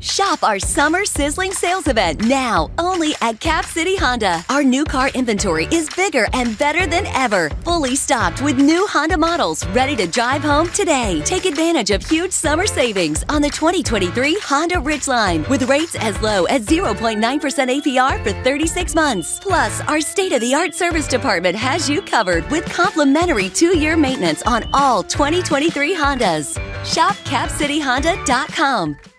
Shop our Summer Sizzling Sales Event now, only at Cap City Honda. Our new car inventory is bigger and better than ever. Fully stocked with new Honda models ready to drive home today. Take advantage of huge summer savings on the 2023 Honda RIDGELINE with rates as low as 0.9% APR for 36 months. Plus, our state-of-the-art service department has you covered with complimentary 2-year maintenance on all 2023 Hondas. Shop CapCityHonda.com.